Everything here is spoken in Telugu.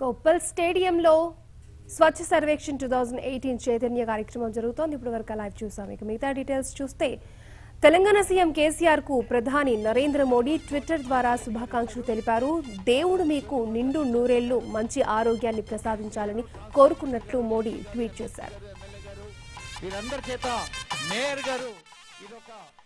ఉప్పల్ స్టేడియంలో స్వచ్ఛ సర్వేక్షణ్ 2018 చైతన్య కార్యక్రమం జరుగుతోంది. ఇప్పుడు వరకు లైవ్ చూసాం. ఇక మిగతా డీటెయిల్స్ చూస్తే తెలంగాణ సీఎం కేసీఆర్ కు ప్రధాని నరేంద్ర మోడీ ట్విట్టర్ ద్వారా శుభాకాంక్షలు తెలిపారు. దేవుడు మీకు నిండు నూరేళ్లు మంచి ఆరోగ్యాన్ని ప్రసాదించాలని కోరుకున్నట్లు మోడీ ట్వీట్ చేశారు.